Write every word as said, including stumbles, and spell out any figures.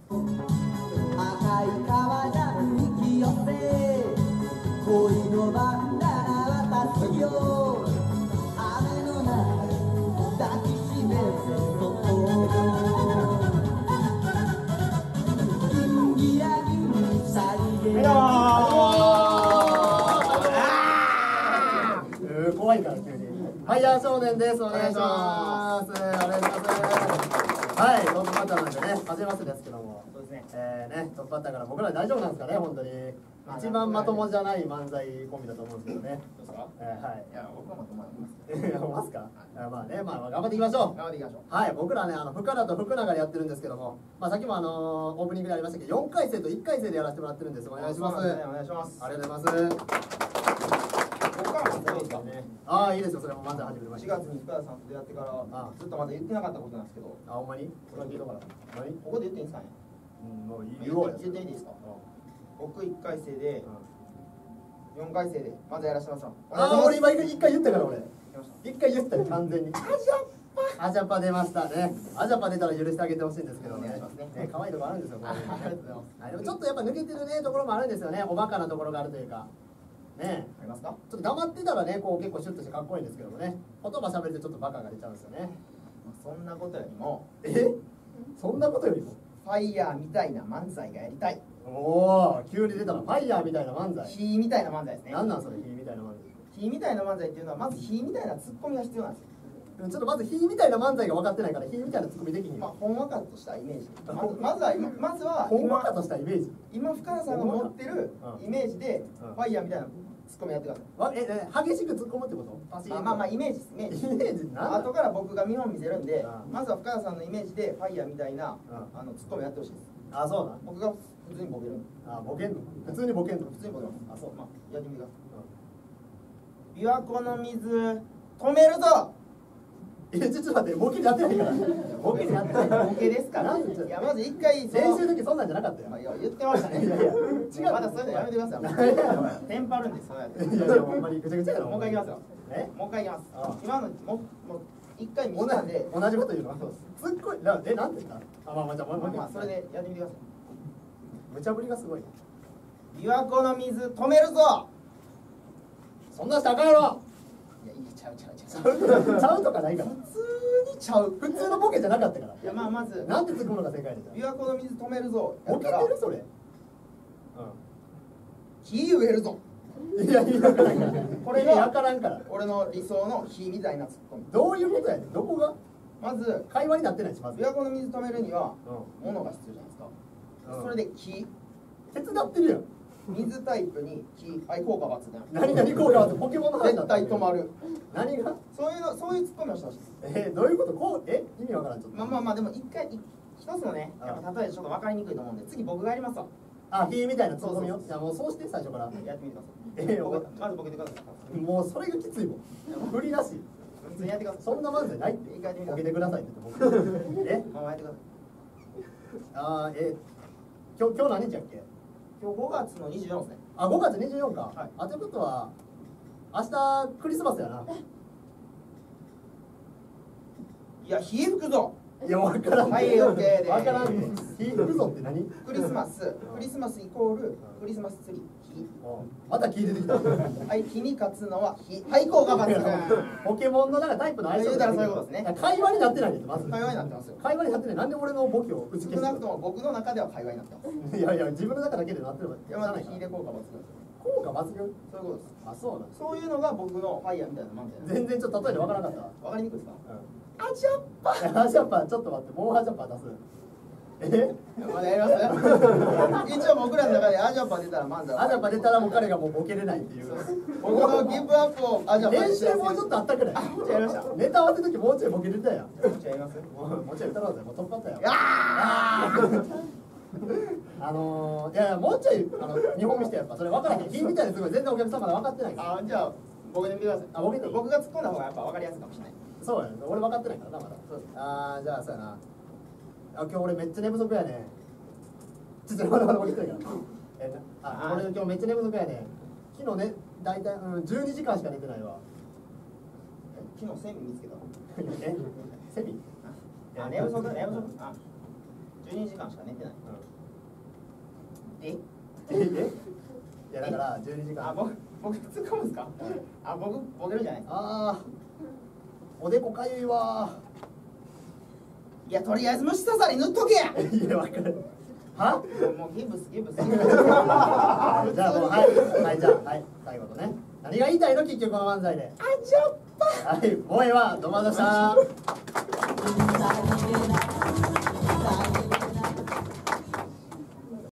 赤い川が引き寄せ恋のバンダナ渡すよ雨の中抱きしめてそっと銀ギラ銀さりげ怖いから急に。ファイヤー少年です。お願いします。お願いします。はい、トップバッターなんでね、初めましてですけども。そうですね。えー、ね、トップバッターから僕ら大丈夫なんですかね、本当に。一番まともじゃない漫才コンビだと思うんですけどね。どうですか？えー、はい。いや、僕はまともなんです。いや、ますか？まあね、まあ頑張っていきましょう。頑張っていきましょう。はい、僕らね、あの深田と福永でやってるんですけども、まあさっきもあのオープニングでありましたけど、よんかい生といっかい生でやらせてもらってるんです。お願いします。お願いします。ありがとうございます。ああ、いいですよ、それもまず始めまししがつに福田さんと出会ってからずっとまだ言ってなかったことなんですけど。 あ、ほんまに？これ聞いたから。何？ ここで言っていいんですかね？ うん、もう言おうよ。 言ってみていいですか？僕いっかい生でよんかい生でまずやらせてもらいます。 ああ、俺今いっかい言ったから俺。いっかい言ったよ、完全に。アジャパ。アジャパ出ましたね。アジャパ出たら許してあげてほしいんですけどね。ね、可愛いとこあるんですよ。ありがとうございます。でもちょっとやっぱ抜けてるねところもあるんですよね。おバカなところがあるというか。ね、ありますか？ちょっと黙ってたらね、こう結構シュッとしてかっこいいんですけどもね、言葉喋るとちょっとバカが出ちゃうんですよね。 そんなことよりも、 え？そんなことよりもファイヤーみたいな漫才がやりたい。 おお、急に出たの。ファイヤーみたいな漫才。 火みたいな漫才ですね。 なんなんそれ、火みたいな漫才。火みたいな漫才っていうのはまず火みたいなツッコミが必要なんですよ。 ちょっとまず火みたいな漫才が分かってないから、火みたいなツッコミできひん。 まあ、ほんわかとしたイメージ。まず、まずは今、まずはほんわかとしたイメージ。 今深田さんが持ってるイメージでファイヤーみたいなツッコミやってください。 え、え、激しく突っ込むってこと？ まあまあまあイメージです。イメージ。 イメージな。 後から僕が見本見せるんで、まずは深田さんのイメージでファイヤーみたいなあのツッコミやってほしいです。 あ、そうな。 僕が普通にボケる。 あ、ボケんの？普通にボケんの？ 普通にボケます。あ、そう。まあやってみてください。 琵琶湖の水止めるぞ。 え、ちょっと待って、ボケやってないから。ボケやってない。 ボケですから。いや、まず一回練習の時そんなんじゃなかったよ。 いや、言ってましたね。いやいや、違う。まだそういうのやめてください。テンパるんです。そうやって。いやいや、ほんまにぐちゃぐちゃやろ。もう一回いきますよ。え？もう一回いきます。今のももう一回見たんで。 同じこと言うの。すっごい。え、なんて言った？あ、まあまあじゃあもう一回。 まあそれでやってみてください。 無茶ぶりがすごい。 琵琶湖の水止めるぞ。 そんな人あかんやろ。 いや、いいちゃうちゃうちゃう。 ちゃうとかないから。 普通にちゃう。 普通のボケじゃなかったから。いや、まあまずなんて突っ込むのが正解でじゃ。琵琶湖の水止めるぞ。 ボケてるそれ。うん。 火植えるぞ。 いやいや、これがわからんから。 俺の理想の火みたいなツッコミ。 どういうことやねん。どこが？ まず会話になってないし、まず。 琵琶湖の水止めるには物が必要じゃないですか。それで木。 手伝ってるやん。 水タイプに木、はい、効果抜群。 何何効果抜群？ポケモンの話だ絶対止まる。 何が？ そういうの、そういうツッコミをしてほしい。 えー、どういうこと？こう、え、意味わからん。ちょっと。 まあまあまあ、でも一回一つのね、やっぱ例えちょっと分かりにくいと思うんで、次僕がやりますわ。 あ、火みたいなツッコミを。じゃあもうそうして最初からやってみてください。 えー、 まずボケてください。 もうそれがきついもん。振りなし。 普通にやってください。 そんな漫才ないって。 一回やってみてボケてくださいって言って僕。え？ まあやってください。 あー、え、今日今日何日やっけ？ 今日ごがつのにじゅうよっかですね。 あ、ごがつにじゅうよっか。 はい。 あ、ということは明日クリスマスやな。 いや、火吹くぞ。 いや、わからん。 はい、オッケーで。 わからん。火吹くぞって何？ クリスマス、クリスマスイコールクリスマスツリー。火。 また聞いてきた。 はい、火に勝つのは火。はい、効果抜群。 ポケモンのなんかタイプの相性。 言うたらそういうことですね。 会話になってないんですまず。 会話になってますよ。 会話になってない。なんで俺のボケを打ち消す？ 少なくとも僕の中では会話になってます。 いやいや、自分の中だけでなってる。 いや、まだ火で効果抜群。 効果抜群？ そういうことです。 あ、そうなん。 そういうのが僕のファイヤーみたいな漫才。 全然ちょっと例えでわからなかったわ。 わかりにくいですか？ アジャッパ。アジャッパ、ちょっと待って、もうアジャッパ出す。え？ まだやりますよ。一応僕らの中でアジャッパ出たら漫才。 アジャッパ出たらもう彼がもうボケれないっていう。 僕のギブアップをアジャッパ練習もうちょっとあったくらい。 もうちょいやりました。 ネタ合わせの時もうちょいボケれたやん。 もうちょいやります？ もうちょい歌ろうぜ。もうトップバッターや。 ああのー、いやいや、もうちょいあの日本見してやっぱそれ分からへん。金みたいなすごい全然お客様まだ分かってないから。 あ、じゃあ僕で見てください。 あ、ボケていい？ 僕が突っ込んだ方がやっぱ分かりやすいかもしれない。 そうやね。俺分かってないからなまだ。あー、じゃあそうやな。あ、今日俺めっちゃ寝不足やね。ちょっとまだまだ起きてないから。えな、あ、俺今日めっちゃ寝不足やね。昨日ね、大体うんじゅうにじかんしか寝てないわ。 昨日セミ見つけた。 え、セミ？ あ、寝不足、寝不足。あ、 じゅうにじかんしか寝てない。ええいやだからじゅうにじかん。 あ、僕僕突っ込むんですか？あ、僕ボケるじゃないですか。 ああおでこかゆいわ。 いや、とりあえず虫刺さり塗っとけや。 いやわかる。は？ もうギブスギブス。 じゃあもうはいはいじゃあはい最後とね。何が言いたいの結局この漫才で。 あじゃっぱ。 はい、もうええわ、どうもありがとうございました。